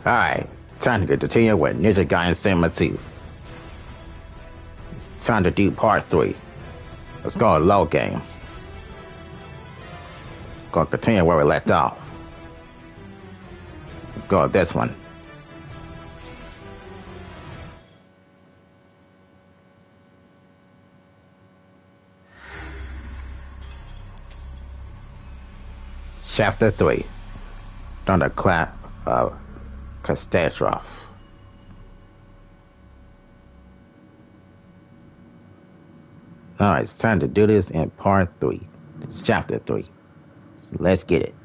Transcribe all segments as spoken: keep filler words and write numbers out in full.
Alright, time to continue with Ninja Gaiden Sigma two. It's time to do part three. Let's go to low game. Gonna continue where we left off. Let's go with this one. Chapter three. Thunderclap of Kastatroth. Alright, it's time to do this in part three. It's chapter three. So let's get it.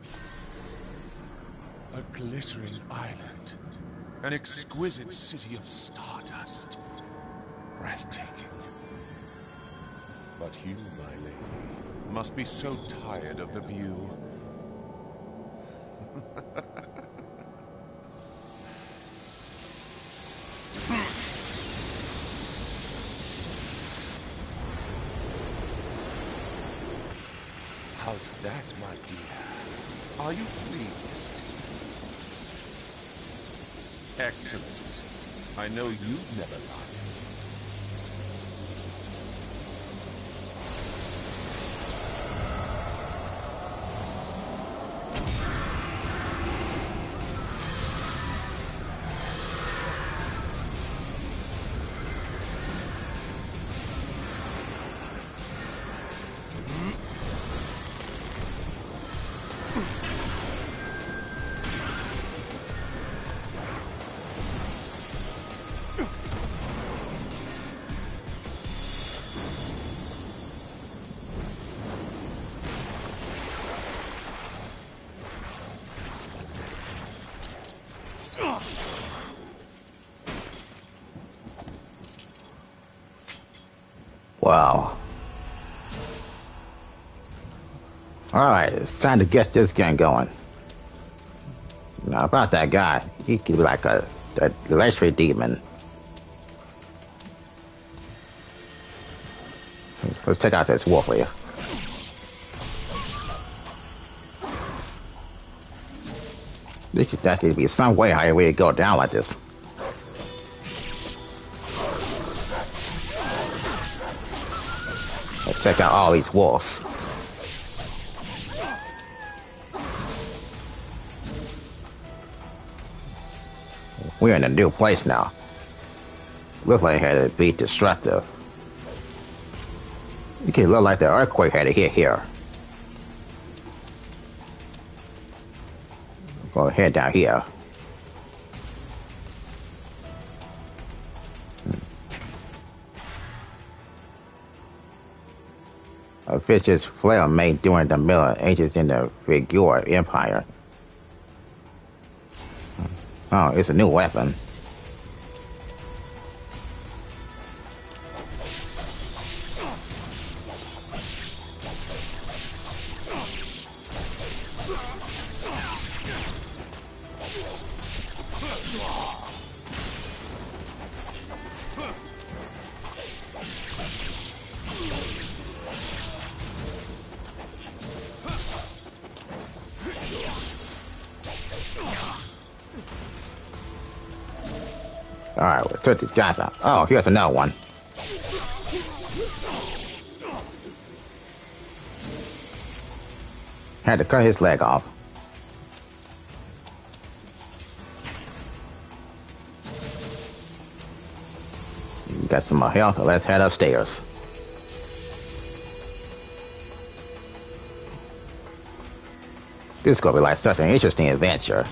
A glittering island. An exquisite city of stardust. Breathtaking. But you, my lady, must be so tired of the view. How's that, my dear? Are you pleased? Excellent. I know you've never lied. Wow. Alright, it's time to get this game going. Now, about that guy, he could be like a, a electric demon. Let's, let's check out this wolf here. There could, that could be some way how we could go down like this. Let's check out all these wolves. We're in a new place now. Looks like it had to be destructive. It can look like the earthquake had to hit here. Go ahead down here. A vicious flail made during the Middle Ages in the Vigor Empire. Oh, it's a new weapon. Alright, let's took these guys out. Oh, here's another one. Had to cut his leg off. Got some more health, so let's head upstairs. This is gonna be like such an interesting adventure.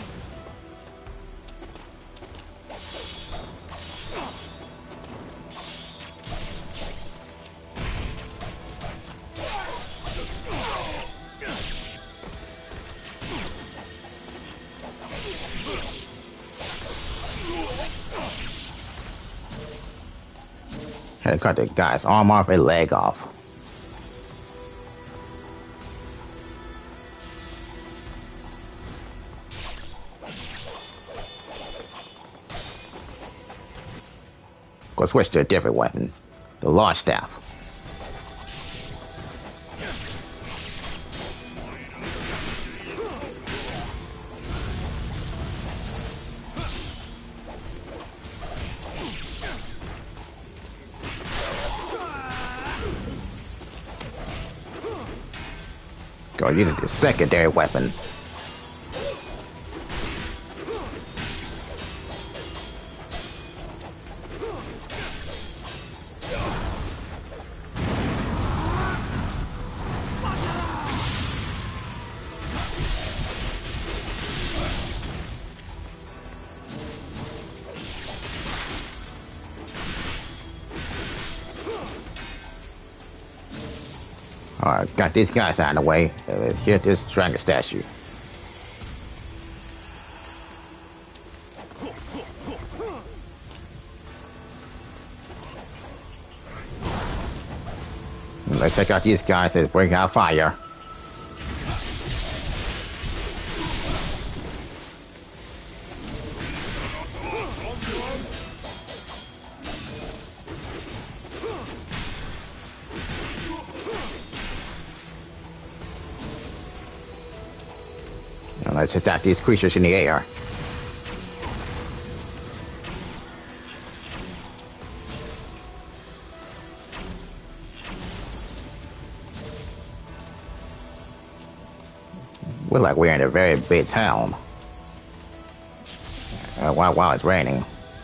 Had to cut the guy's arm off and leg off. Go switch to a different weapon, the launch staff. Go use the secondary weapon. Alright, got these guys out of the way. Let's hit this dragon statue. Let's check out these guys that bring out fire. And let's attack these creatures in the air. We're like we're in a very big town. Uh, while, while it's raining.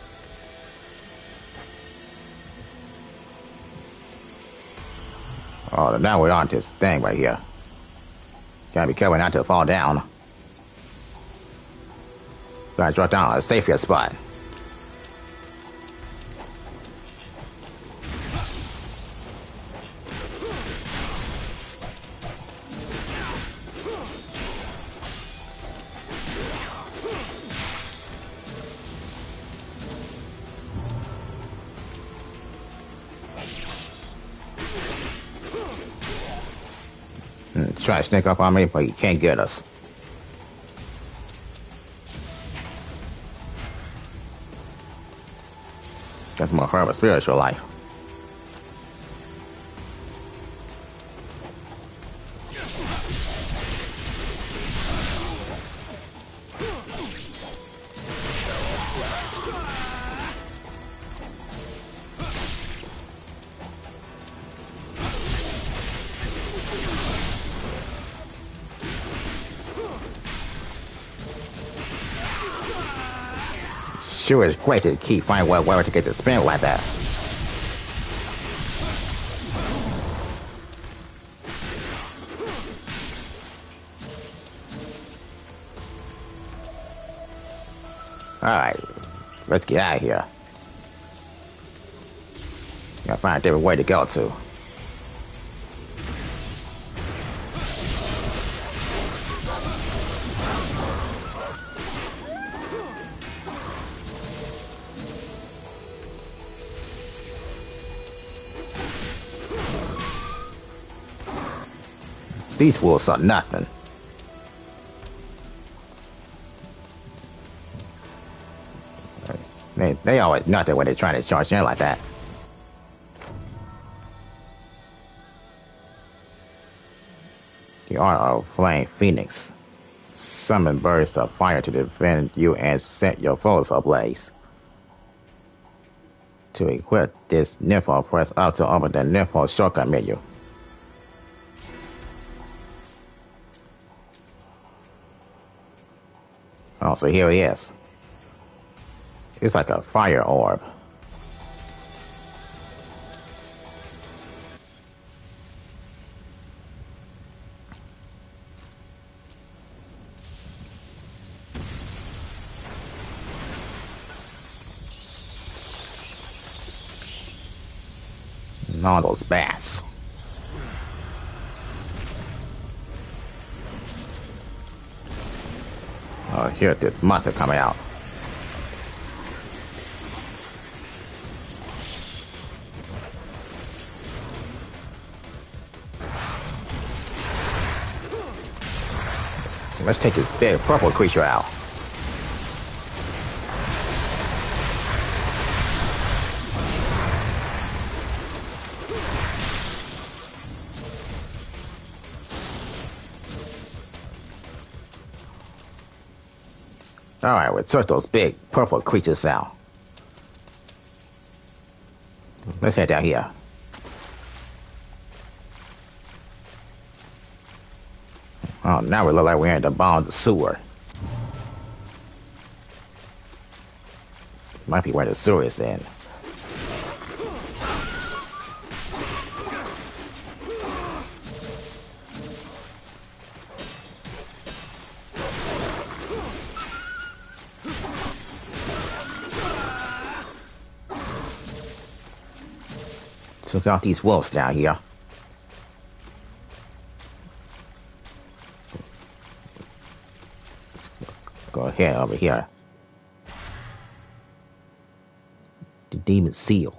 Oh, now we're on this thing right here. Gotta be careful not to fall down. Gotta drop down a safer spot. Try to sneak up on me, but you can't get us. That's more for a spiritual life. Sure, it's great to keep finding where, where to get the spin like that. Alright, let's get out of here. Gotta find a different way to go to. These wolves are nothing. They, they always nothing when they're trying to charge in like that. The Art of Flame Phoenix. Summon bursts of fire to defend you and set your foes ablaze. To equip this Nympho, press up to open the Nympho shortcut menu. Oh, so here he is. It's like a fire orb. And all those bats. Oh, here this monster coming out. Let's take this big purple creature out. Alright, we took those big purple creatures out. Let's head down here. Oh, now we look like we're in the bottom of the sewer. Might be where the sewer is in. Took out these wolves down here. Let's go ahead over here. The demon seal.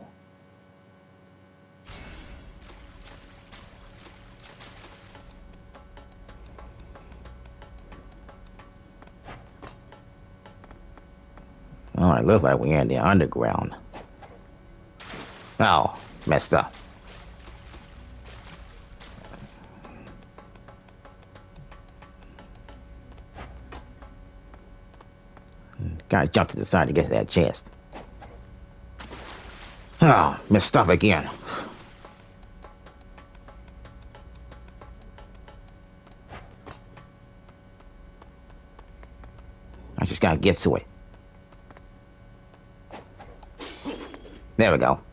Oh, it looks like we're in the underground. Oh, messed up. Gotta jump to the side to get to that chest. Oh, messed up again. I just gotta get to it. There we go.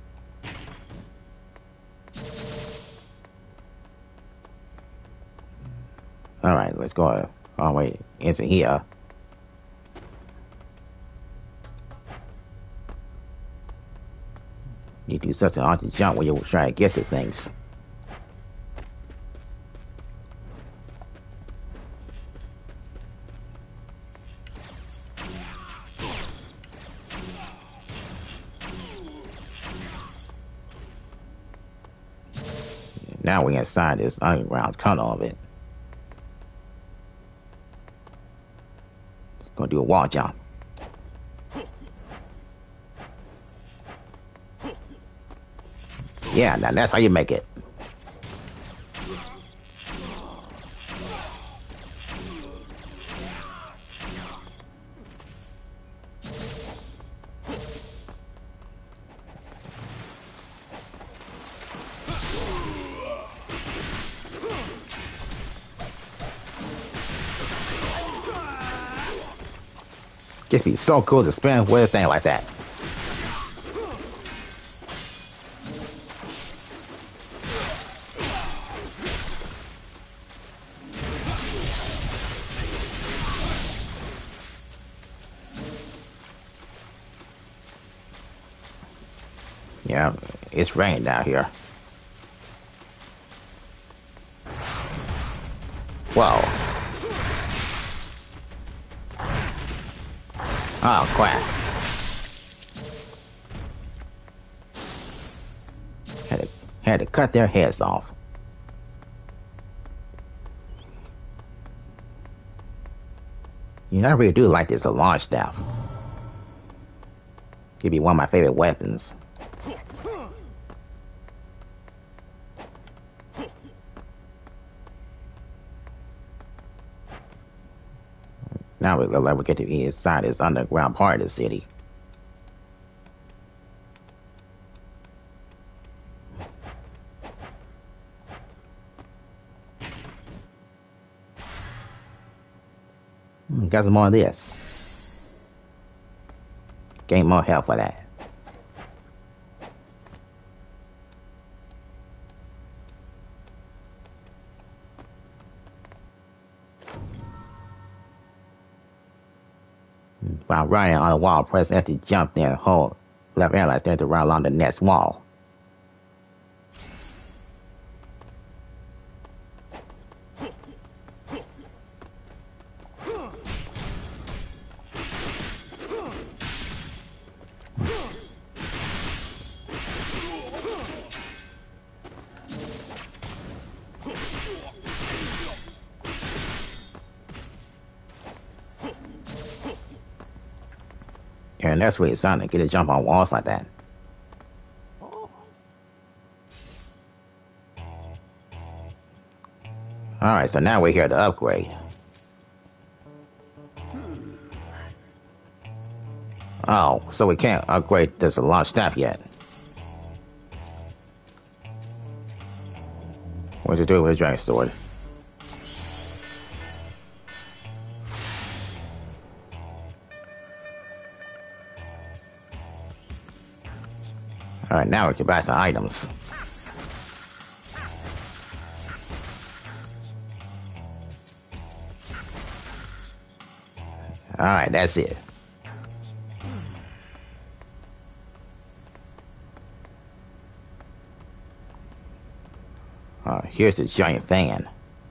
Alright, let's go all the way into here. You do such an awesome jump when you try to get to things. Now we're inside this underground tunnel of it. Gonna do a wall jump. Yeah, now that's how you make it. Just be so cool to spin with a thing like that. Yeah, it's raining down here. Whoa. Oh, crap. Had to, had to cut their heads off. You know, I really do like this, a launch staff. Could be one of my favorite weapons. Now we look like we get to be inside this underground part of the city. Got some more of this. Gain more health for that. While running on the wall, press F to jump, then hold left analyze then to run along the next wall. And that's where it's on to get a jump on walls like that. Alright, so now we're here to upgrade. Oh, so we can't upgrade this launch staff yet. What's it do with a dragon sword? Alright, now we can buy some items. Alright, that's it. Uh, here's the giant fan.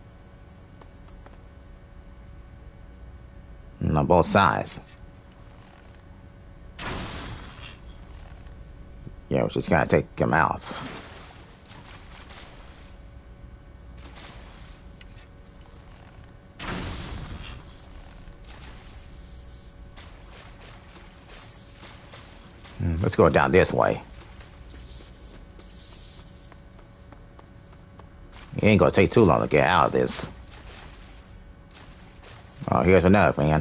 And on both sides. Yeah, we just gotta take them out. Let's go down this way. It ain't gonna take too long to get out of this. Oh, here's another man.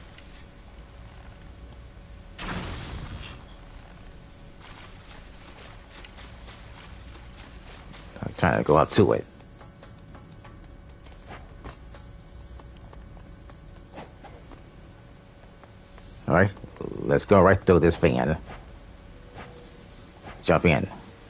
I'm trying to go up to it. Alright, let's go right through this fan. Jump in.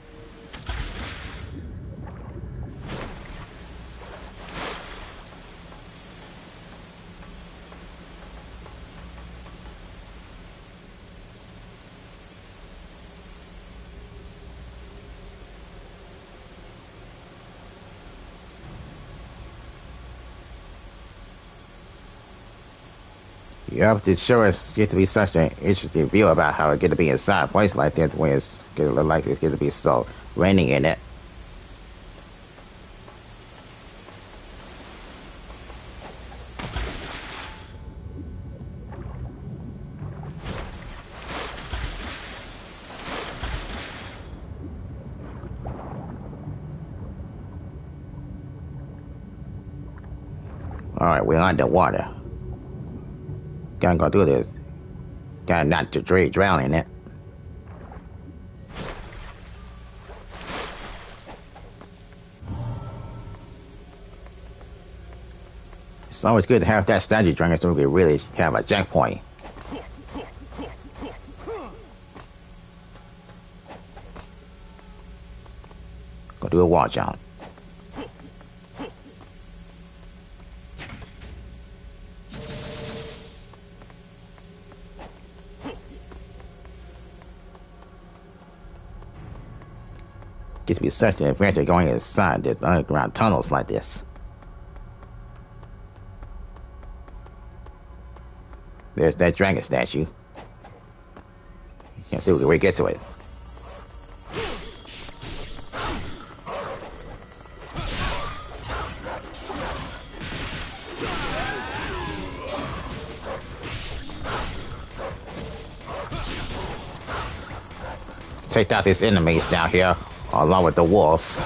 Yep, this sure is get to be such an interesting view about how it get to be inside a place like this when it's get to look like it's get to be so rainy in it. Alright, we're underwater. Gotta go do this. Gotta not to dr- drown in it. It's always good to have that statue dragon so we can really have a checkpoint. Go do a wall jump. Gets to be such an adventure going inside this underground tunnels like this. There's that dragon statue. Can't see where it gets to it. Take out these enemies down here, along with the wolves.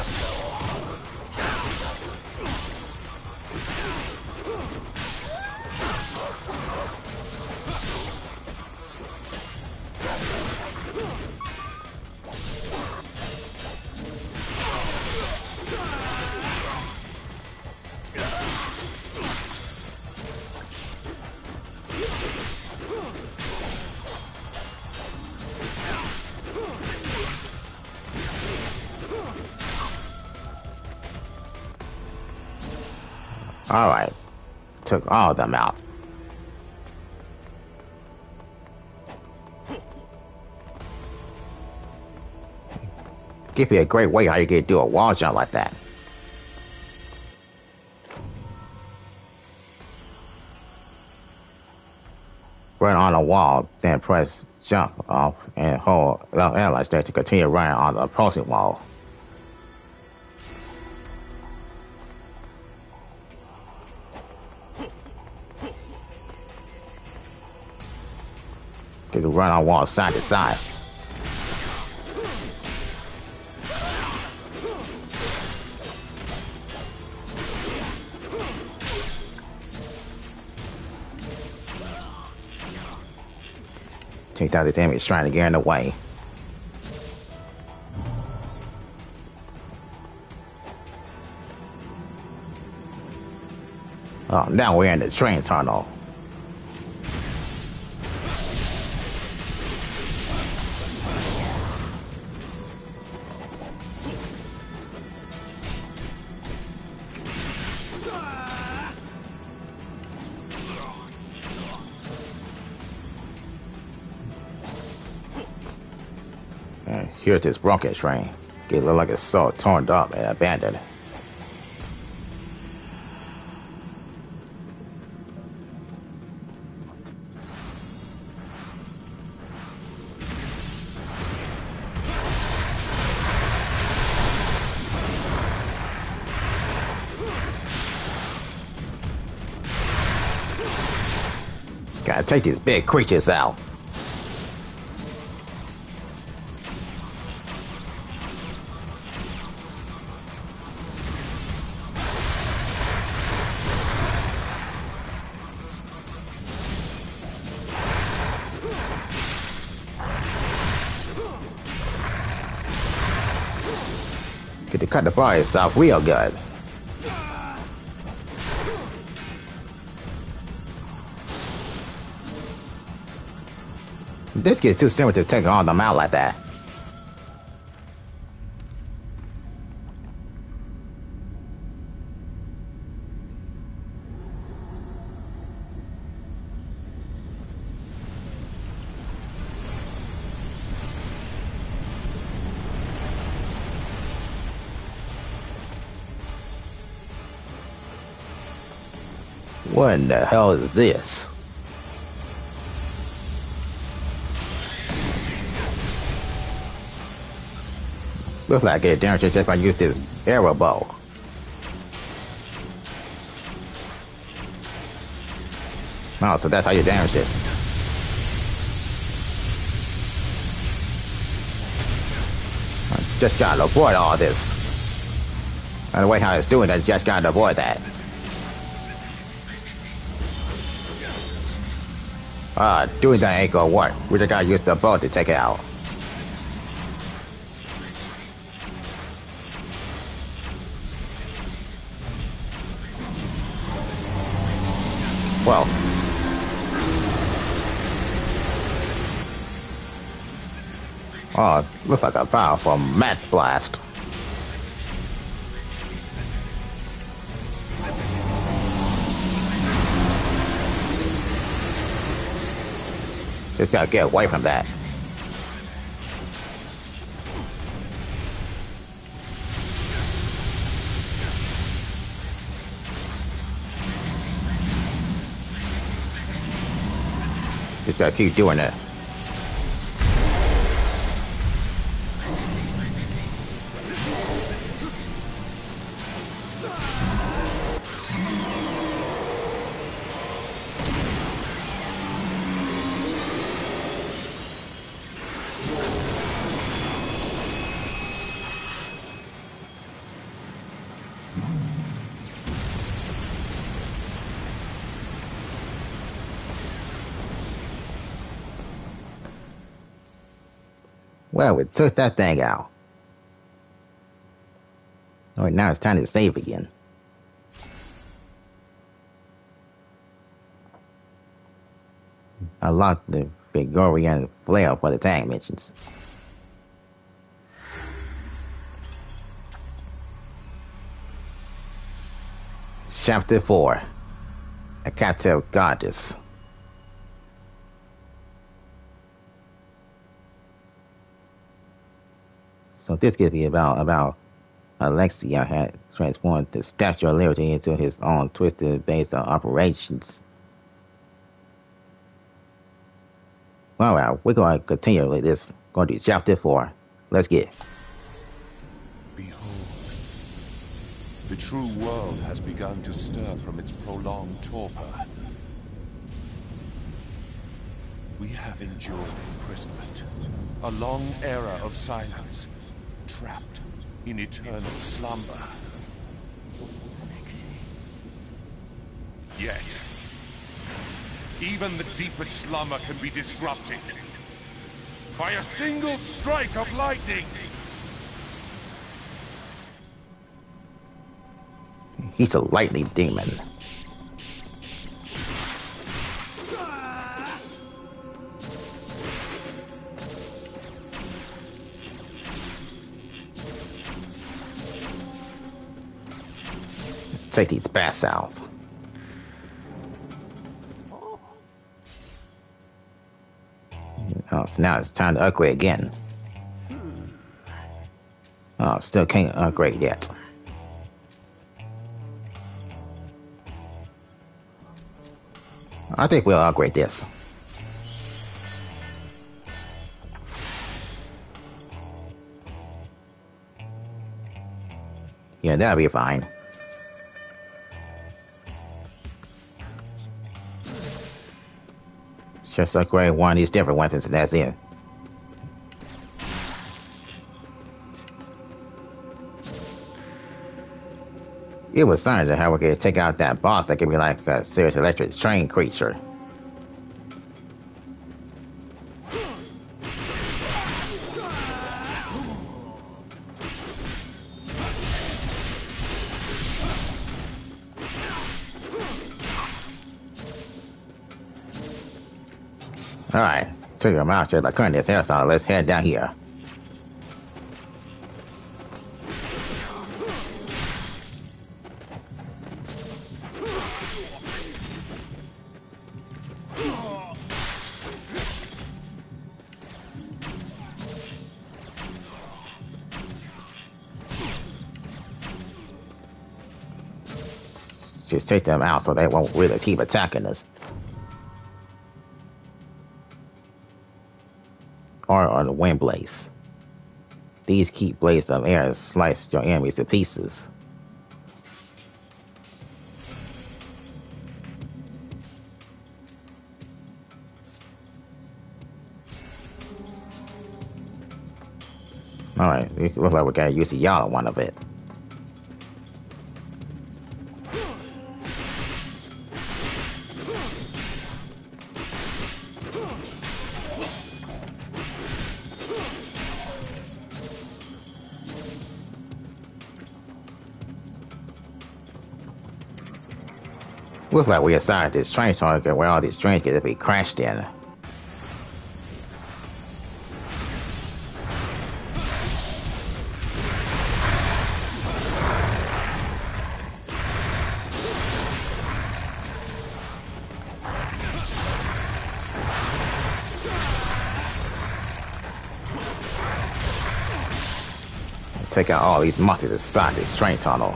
Alright. Took all of them out. Give me a great way how you can do a wall jump like that. Run on a wall, then press jump off and hold left analyze there to continue running on the opposing wall. You can run on walls side to side. Take out this enemy trying to get in the way. Oh, now we're in the train tunnel. Here's this Bronco train. It look like it's so torn up and abandoned. Gotta take these big creatures out. Get to cut the bodies off real good. This gets too simple to take on them out like that. What in the hell is this? Looks like it damage just if I use this arrow bow. Oh, so that's how you damage it. I just gotta avoid all this. And the way how it's doing it, just gotta avoid that. Ah, uh, doing that ain't gonna work. We just gotta use the bow to take it out. Well. Oh, looks like a powerful mat blast. Just gotta get away from that. Just gotta keep doing it. Well, we took that thing out. Alright, now it's time to save again. I locked the Vigorian flail for the tank missions. Chapter four. A Captive Goddess. So this could be about about Alexia had transformed the Statue of Liberty into his own twisted based on operations. Well, well, we're going to continue with this. Going to chapter four. Let's get. Behold, the true world has begun to stir from its prolonged torpor. We have endured imprisonment, a long era of silence, trapped in eternal slumber. Alexei. Yet, even the deepest slumber can be disrupted by a single strike of lightning. He's a lightning demon. Take these bats out. Oh, so now it's time to upgrade again. Oh, still can't upgrade yet. I think we'll upgrade this. Yeah, that'll be fine. Just upgrade one of these different weapons and that's it. It was something to how we could take out that boss that could be like a serious electric train creature. Alright, took him out just by cutting his hair, so let's head down here. Just take them out so they won't really keep attacking us. Or on the wind blades. These keep blades of air and slice your enemies to pieces. Alright, it looks like we gotta use the yellow one of it. Looks like we assigned this train target where all these trains get to be crashed in. Let's take out all these monsters inside this train tunnel.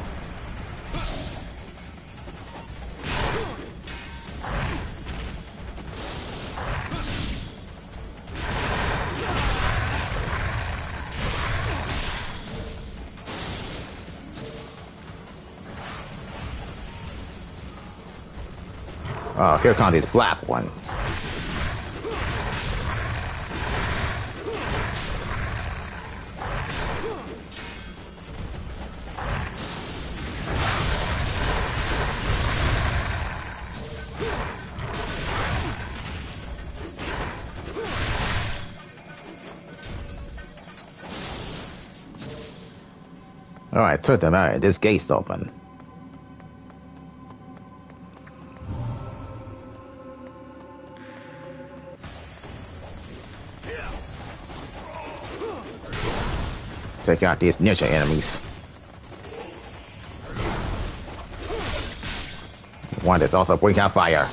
Oh, here come these black ones. Alright, took them out. This gate's open. Take out these ninja enemies. One that's also breathing out fire.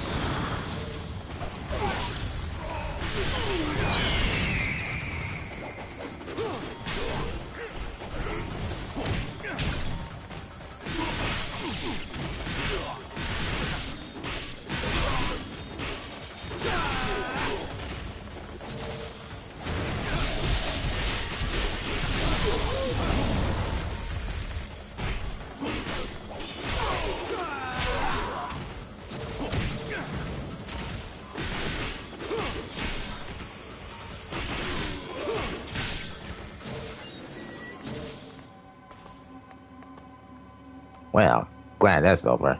Well, glad that's over.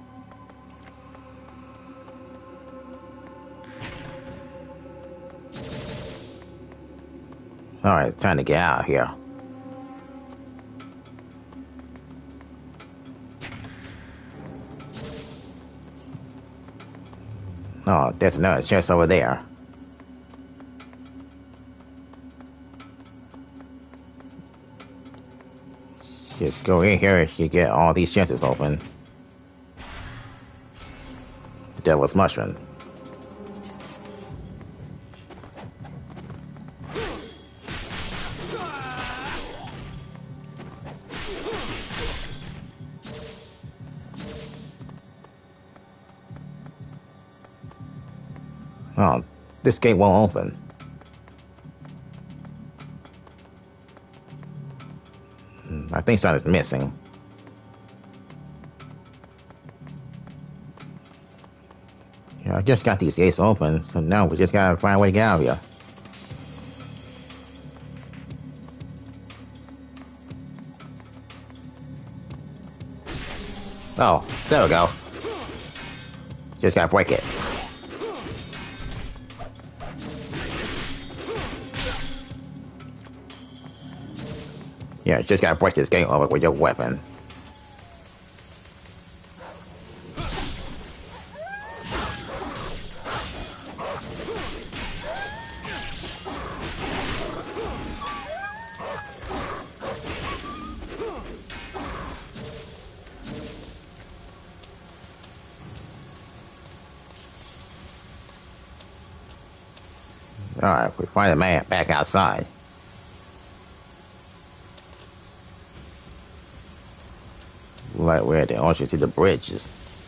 Alright, it's time to get out of here. Oh, there's another chest over there. Just go in here and you get all these chances open. The Devil's Mushroom. This gate won't open. I think something's missing. Yeah, I just got these gates open, so now we just gotta find a way to get out of here. Oh, there we go. Just gotta break it. Yeah, just gotta break this gate over with your weapon. Alright, we find the man back outside. Like where the entrance to the bridges.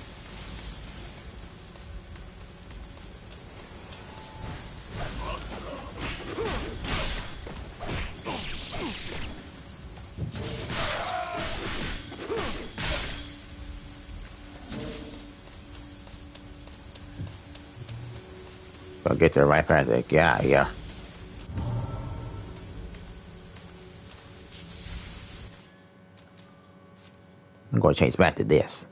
Go get to the right part of the guy here. I'm going to change back to this.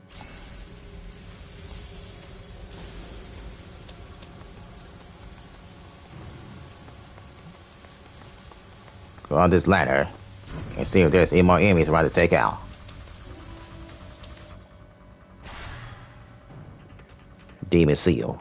Go on this ladder and see if there's any more enemies around to take out. Demon Seal.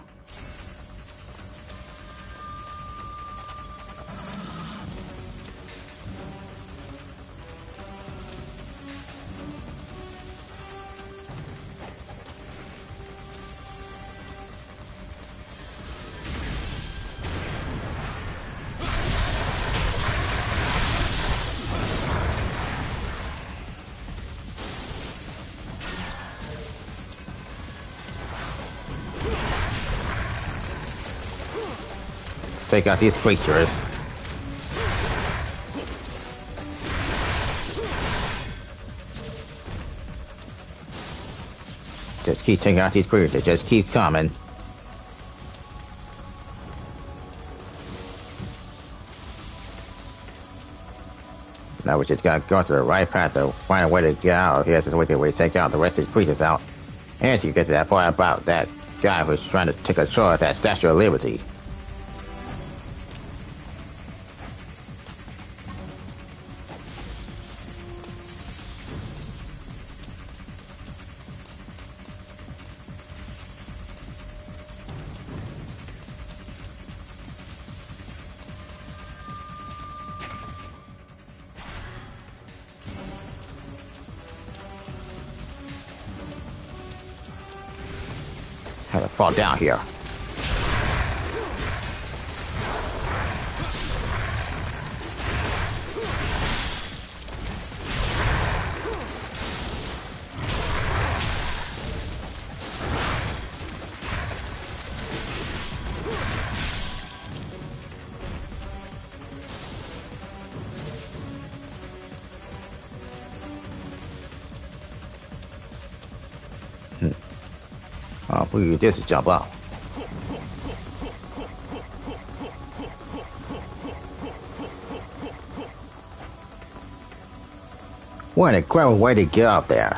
Take out these creatures. Just keep taking out these creatures. Just keep coming. Now we just gotta go to the right path to find a way to get out of here so we can take out the rest of the creatures out. And you get to that part about that guy who's trying to take control of that Statue of Liberty. Had to fall down here. Oh, we can just jump out. What a great way to get up there.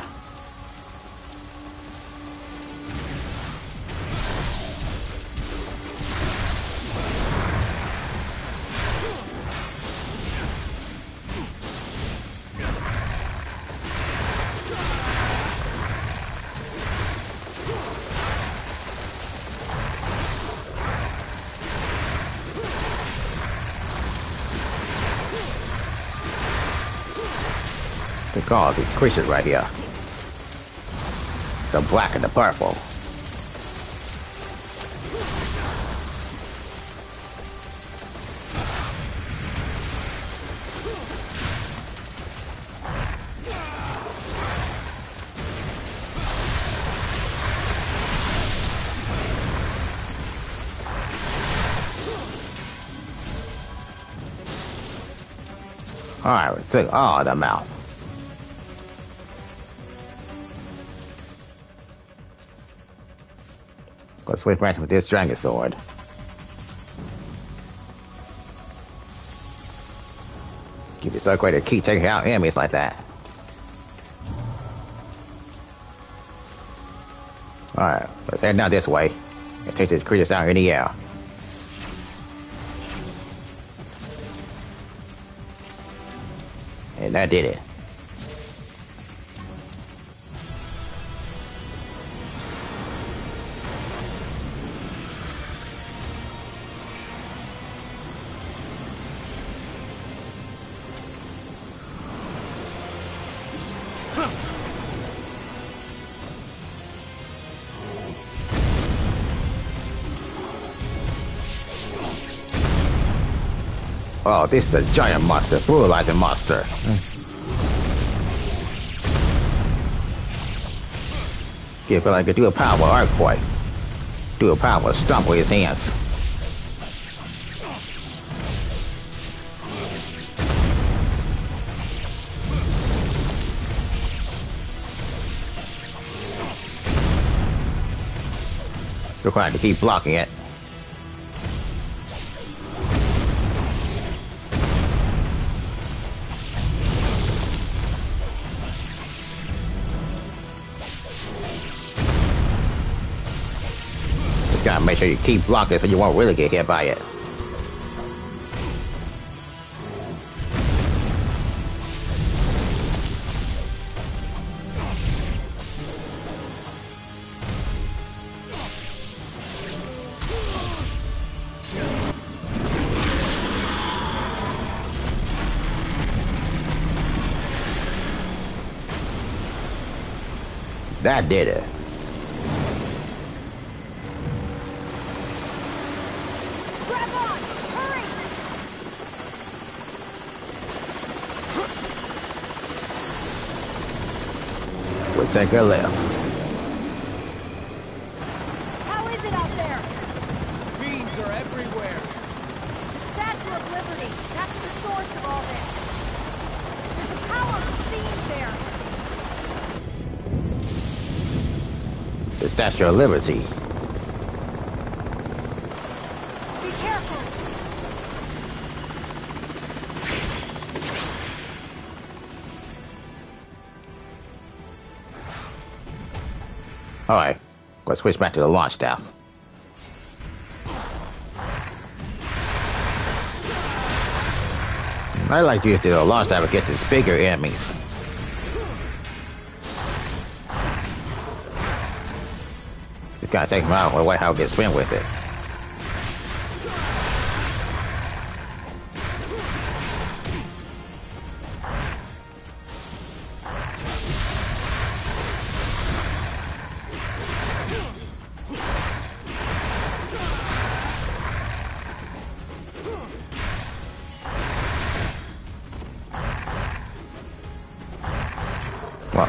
Look at all these creatures right here. The black and the purple. Alright, we took all of them out. Go switch back with this dragon sword. Keep it so great to keep taking out enemies like that. Alright, let's head down this way and take these creatures down in the air. And that did it. Oh, this is a giant monster, brutalizing monster. Mm. Give it like a do a power earthquake. Do a power stomp with his hands. Required to keep blocking it. Gotta make sure you keep blocking so you won't really get hit by it. That did it. Take a left. How is it out there? Fiends are everywhere. The Statue of Liberty. That's the source of all this. There's a powerful fiend there. The Statue of Liberty. Be careful. Alright, let's switch back to the launch staff. I like to use the launch staff against these bigger enemies. Just gotta take them out and wait how it gets spin with it. Well,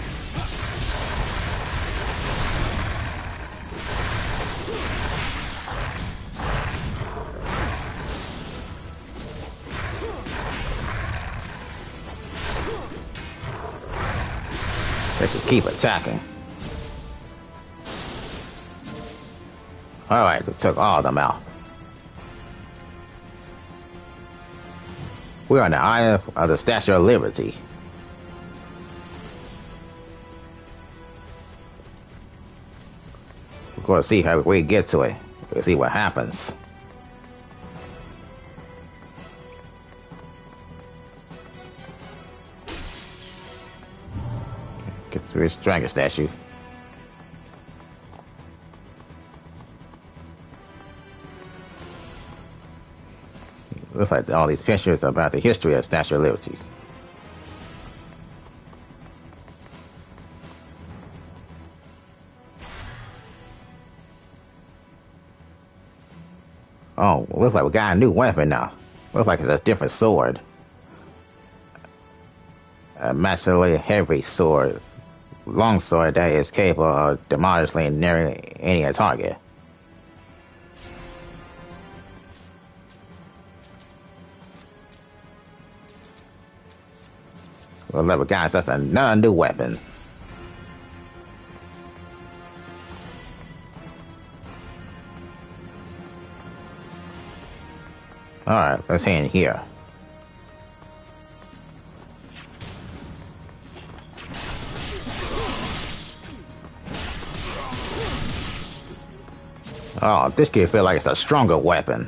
let's just keep attacking. Alright, we took all of them out. We're on the island of the Statue of Liberty. We're going to see how we get to it. We'll see what happens. Get through this dragon statue. Looks like all these pictures about the history of Statue of Liberty. Oh, looks like we got a new weapon now. Looks like it's a different sword. A massively heavy sword. Long sword that is capable of demolishing nearly any target. Well, level guys, that's another new weapon. Alright, let's head in here. Oh, this kid feels like it's a stronger weapon.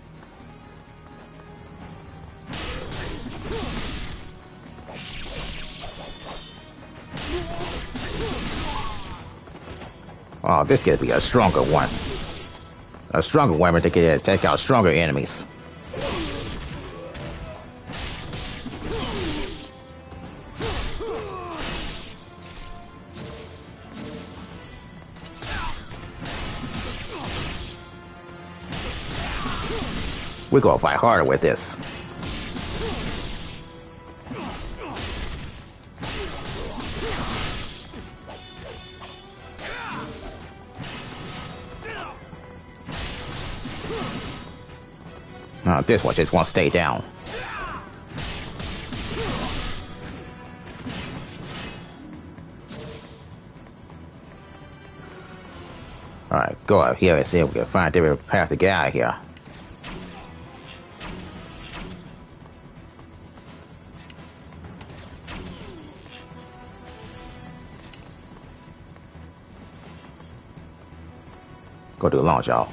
Oh, this could be a stronger one. A stronger weapon to get to take out stronger enemies. We're gonna fight harder with this. Oh, this one just won't stay down. Alright, go up here and see if we can find a different path to get out of here. Go do a launch, y'all.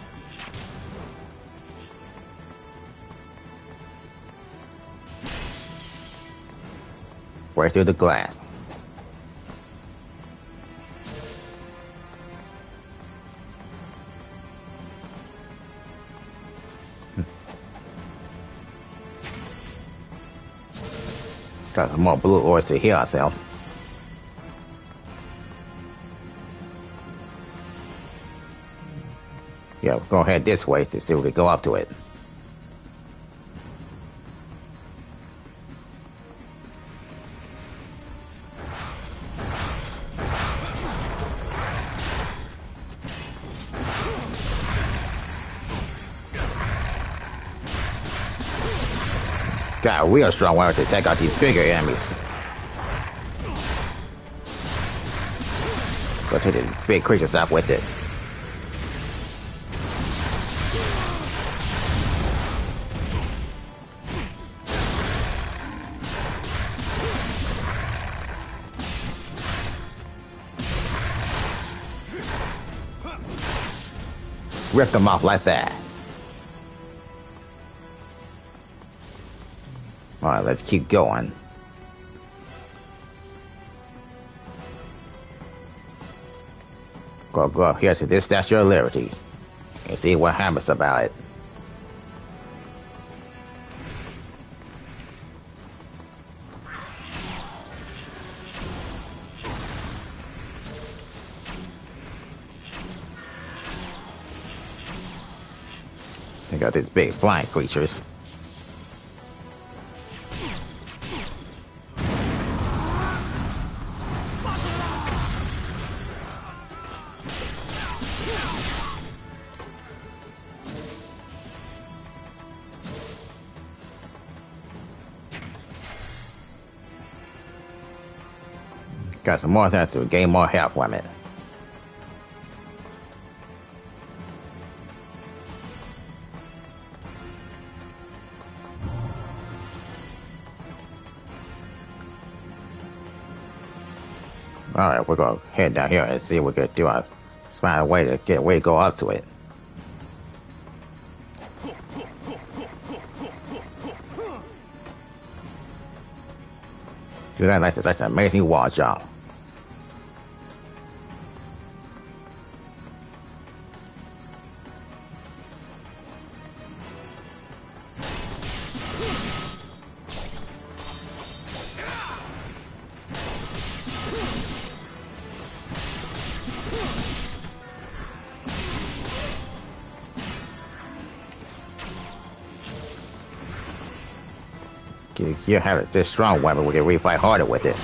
Right through the glass. Got some more blue ores to heal ourselves. Yeah, we'll go ahead this way to see if we can go up to it. God, we are strong weapons to take out these bigger enemies. Go take the big creatures out with it. Rip them off like that. Alright, let's keep going. Go, go up here to this Statue of Liberty and see what happens about it. They got these big flying creatures. Got some more things to gain more health from it. Alright, we're gonna head down here and see if we can do a find a way to get a way to go up to it. Dude, that like such an amazing wall jump. You, you have this strong weapon, we can really fight harder with it.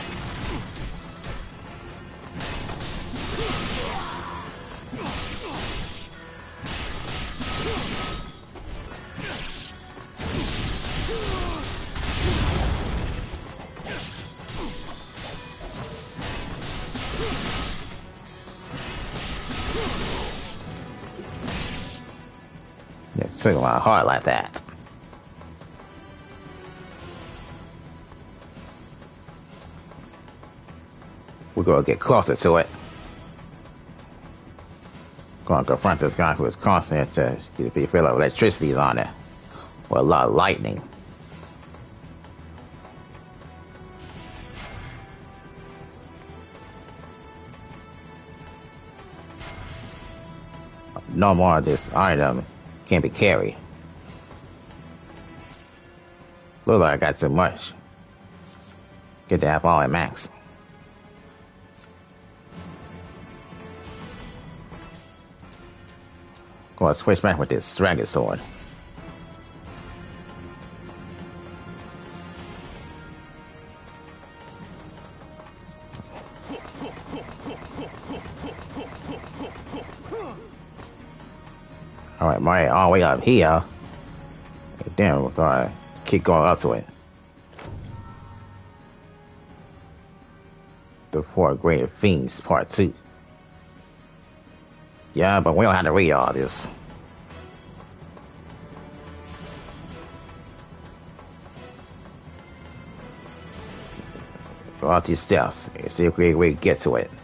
took my heart like that. We're gonna get closer to it. Gonna confront this guy who is constant to be feel like electricity's on it. Or a lot of lightning. No more of this item can be carried. Look like I got too much. Get to have all at max. Gonna switch back with this dragon sword. Alright, Mario, all the way up here. And then we're gonna keep going up to it. The Four Great Fiends, Part two. Yeah, but we don't have to read all this. Go out these steps and see if we, we get to it.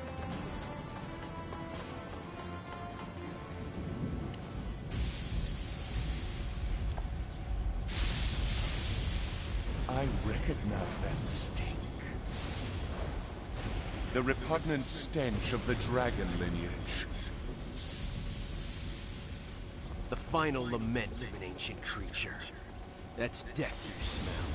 I recognize that stink. The repugnant stench of the dragon lineage. The final lament of an ancient creature. That's death you smell.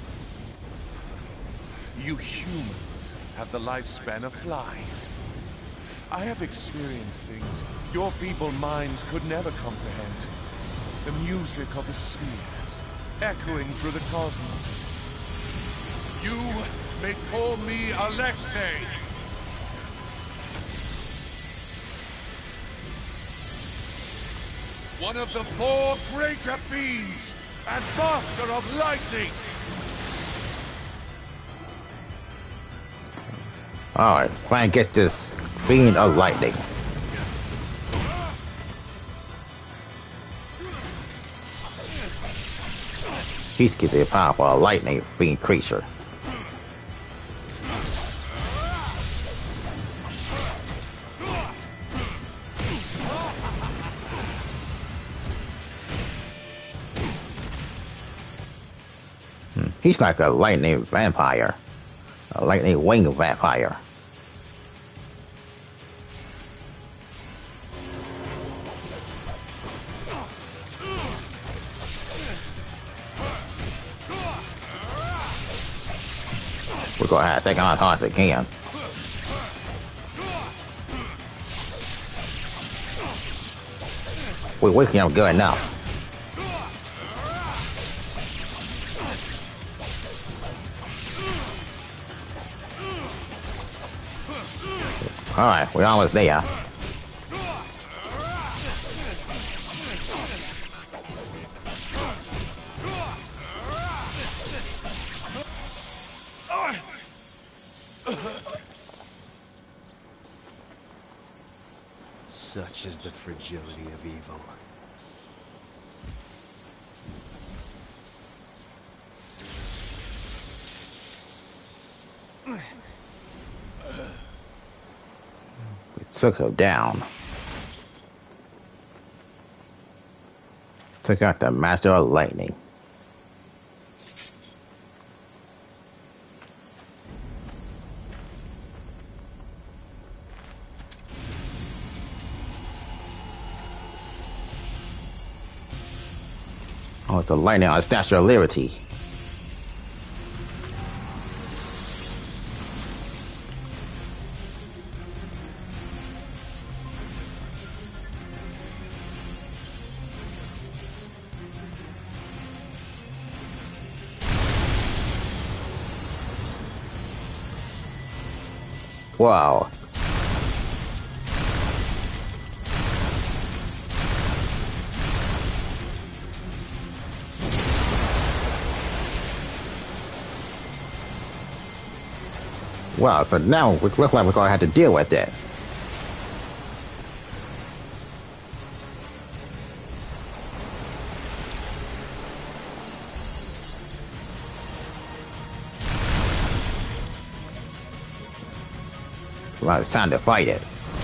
You humans have the lifespan of flies. I have experienced things your feeble minds could never comprehend. The music of the spheres, echoing through the cosmos. You may call me Alexei. One of the four greater fiends, and master of lightning! Alright, try and get this fiend of lightning. He's getting powerful lightning fiend creature. He's like a lightning vampire. A lightning wing vampire. We're gonna have to take on as hard as we can. We weaken him good enough. Alright, we're almost there. Such is the fragility of evil. We took him down. Took out the Master of Lightning. Oh, it's the lightning on the Statue of Liberty. Wow. Wow, so now we look like we're going to have to deal with it. Well, it's time to fight it.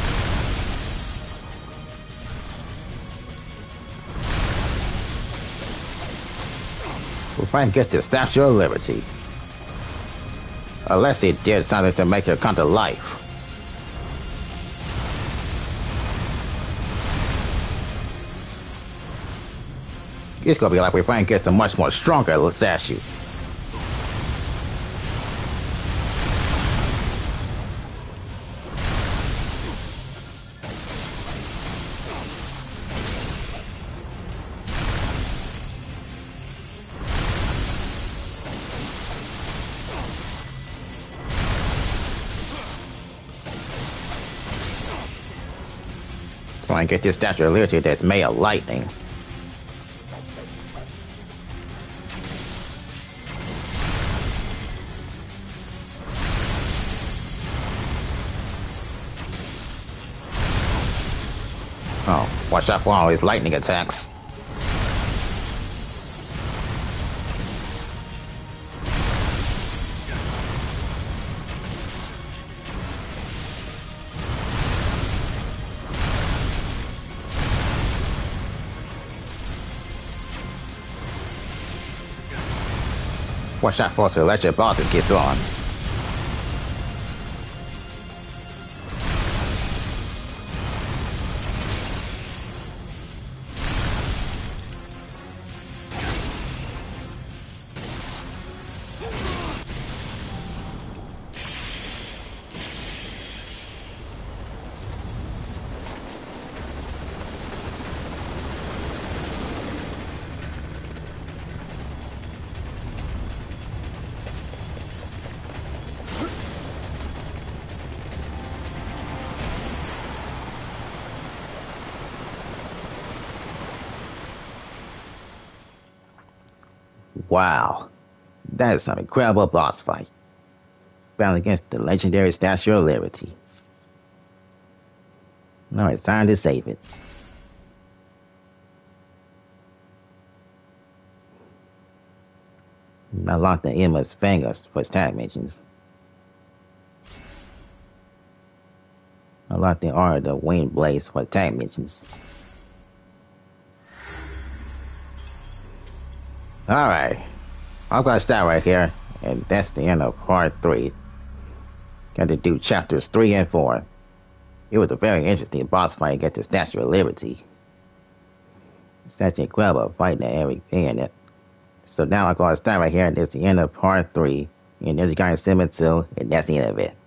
We'll try and get the Statue of Liberty. Unless it did something to make it come to life. It's gonna be like we try and get a much more stronger statue. Try and get this Statue of Liberty that's made of lightning. Oh, watch out for all his lightning attacks. Watch out for the electric ball to get on. Wow, that is some incredible boss fight. Battle against the legendary Statue of Liberty. Now it's time to save it. Unlock the endless fingers for tag missions. Unlock the art of the winged blades for tag missions. Alright, I'm gonna start right here, and that's the end of part three. Got to do chapters three and four. It was a very interesting boss fight against the Statue of Liberty. Such an incredible fight and everything in it. So now I'm gonna start right here, and that's the end of part three. And there's the guy in Simon two, and that's the end of it.